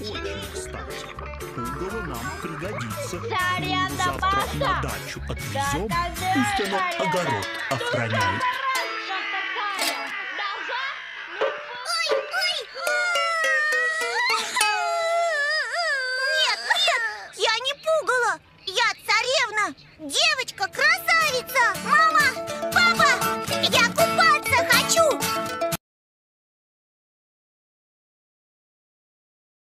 Очень кстати. Пугало нам пригодится. Царевна Завтра Маша! на дачу отвезем. Да, Пусть она конечно. огород охраняет. Нет, нет, я не пугало. Я царевна, девочка